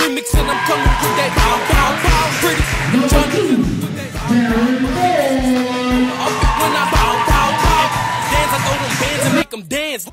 remix and I'm coming with that pow, pow, pow. Pretty Johnny. When I pow, pow, pow. Dance, I throw them bands and make them dance.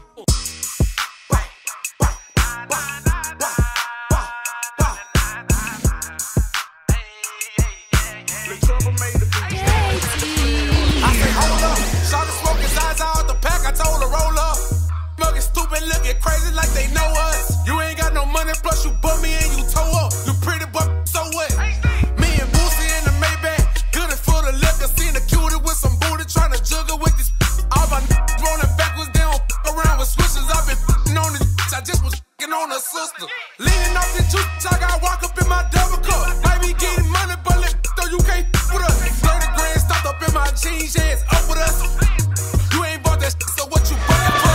Looking crazy like they know us. You ain't got no money, plus you bum me and you toe up. You pretty but so what? Me and Boosie in the Maybach, good for the liquor. Seen a cutie with some booty, trying to juggle with this. All my rolling backwards, they don't around with switches. I've been on this, I just was on her sister. Leaning off the juice, I got walk up in my double cup. Might be getting money, but though you can't with us. 30 grand stopped up in my jeans, yeah, it's up with us. You ain't bought that shit, so what you bucking for?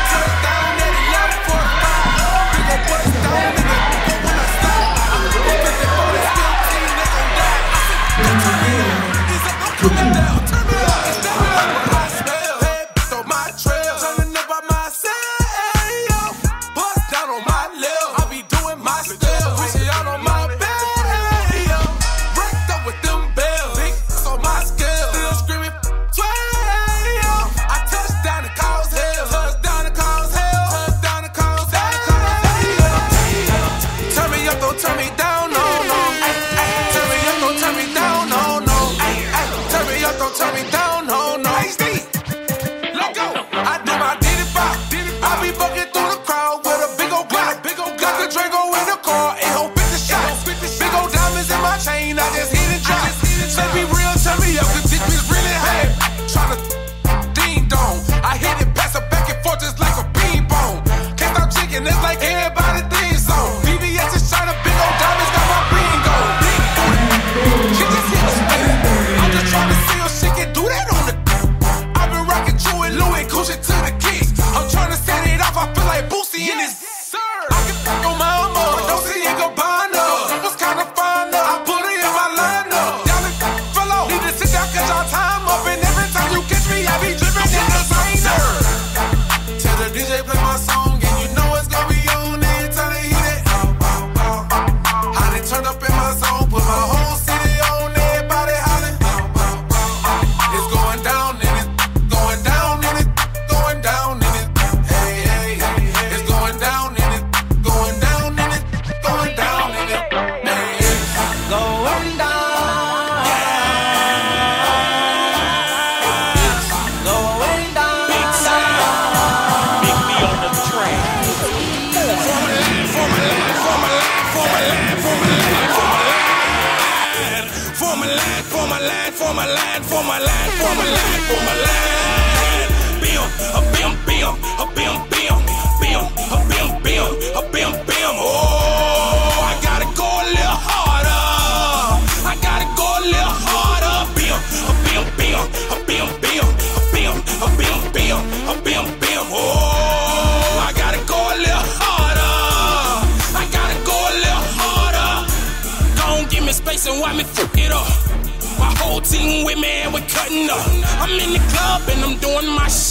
And why me fuck it up? My whole team with me and we cutting up. I'm in the club and I'm doing my shit.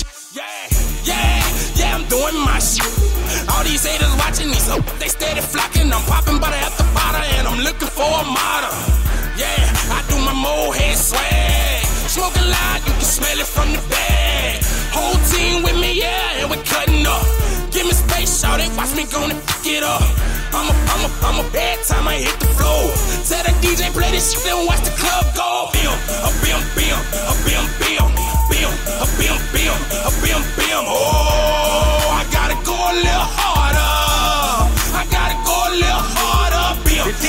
Yeah, I'm doing my shit. All these haters watching me, so they steady flocking. I'm popping butter at the bottle and I'm looking for a model. Yeah, I do my Mohead swag. Smoking loud, you can smell it from the bag. Whole team with me, yeah, and we cutting up. Give me space, y'all, they watch me gon' fuck it up. I'm a bad time I hit the floor. Tell the DJ play this shit and watch the club go. Oh, I gotta go a little harder. I gotta go a little harder.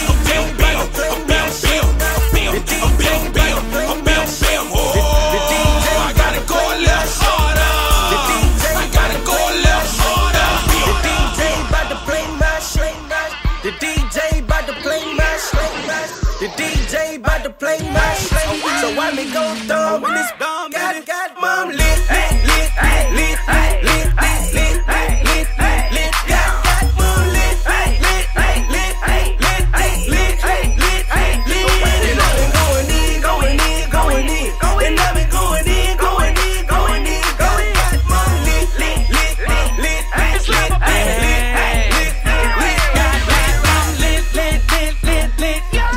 Oh, I gotta go a little harder. I gotta go a little harder. The DJ about to play my shit. The DJ about to play my shit. The DJ about to play my shit. So why me go dumb in this got mom lit, lit, lit, lit, lit, lit, lit, lit, lit, got mom lit, lit, lit, lit, lit, lit, lit, lit. And I've been going in, and I've been going in, got mom lit, lit, lit, lit, lit, lit, lit, lit, lit, lit, lit, lit, lit.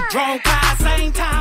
Wrong car, same time.